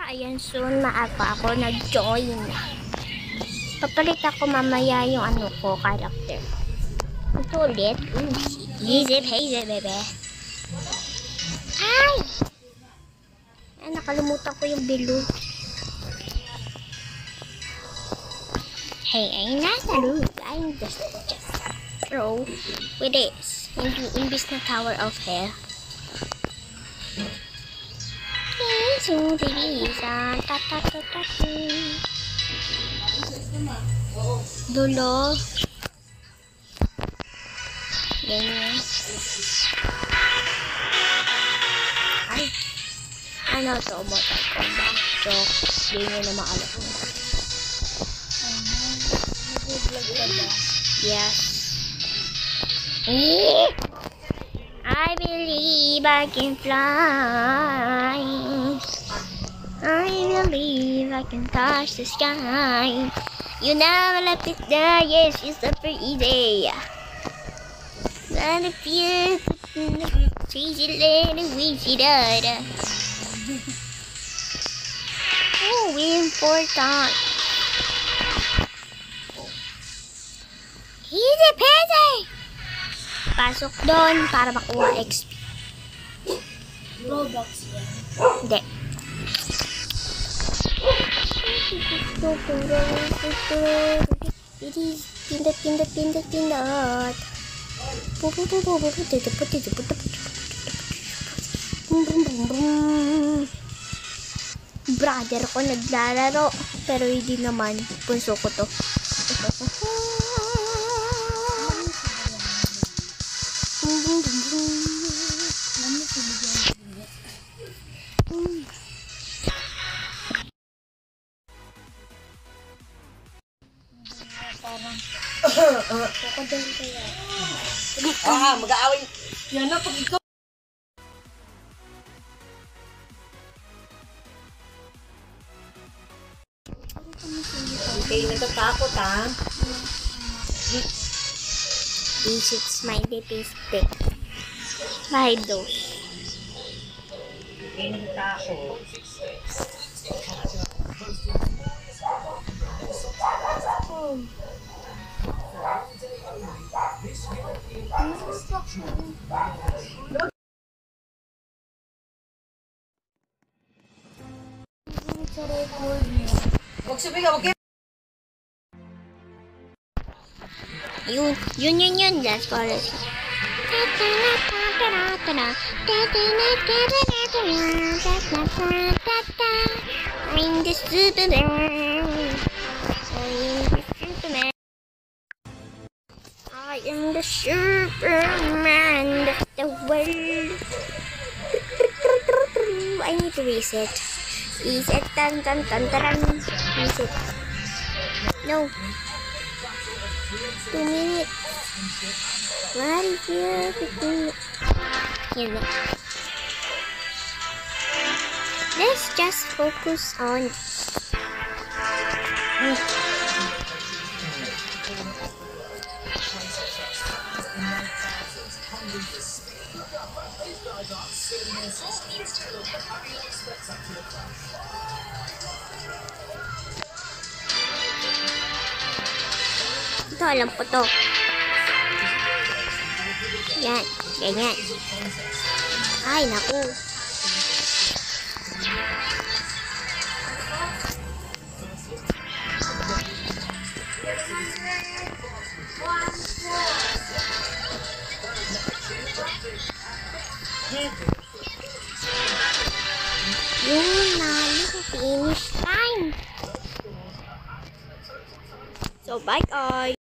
Ayan, soon maaga ako nag-join. Papalit ako mamaya yung ano ko, character. Ito ulit. Easy peasy, bebe. Ay! Ay, nakalimutan ko yung bilog. Hey, I'm not a loop. I'm just pro with this. Imbis na tower of hell. So, Teresa, dulo. Ganyan. Ay. Ano to? Mortal Kombat. So, hindi nyo na maalam. Nag-vlog ka ba? Yes. I believe I can fly. I believe I can touch the sky. You never left it there, yes, it's super easy. Not a fear, crazy little witchy dad. Oh, important. Easy peasy. Pasok doon para makuha XP. Robux yan. Hindi. Pindot. Brother ko naglalaro, pero hindi naman punso ko to. Mag-aaway. Yan na, pag ikaw. Okay, natatakot ha. Visit smiley face stick. Try those. Okay, natatakot. Huwag sabi ka, huwag kayo. Yun. That's for it. I'm the Superman. I am the Superman of the world. I need to reset. Reset. Reset. No. 2 minutes. What is here? 15 minutes. Here we go. Let's just focus on. Ito, alam ko to. Yan, ganyan. Ay, naku. Yun na, finish time. So, bye guys.